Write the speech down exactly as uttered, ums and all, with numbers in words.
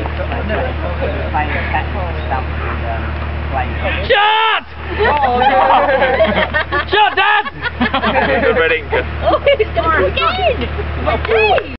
Shot! Shot, Dad! Good reading. Oh, he's going again!